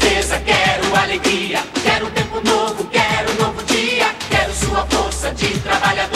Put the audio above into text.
tristeza, quero alegria. Quero um tempo novo, quero um novo dia. Quero sua força de trabalhador.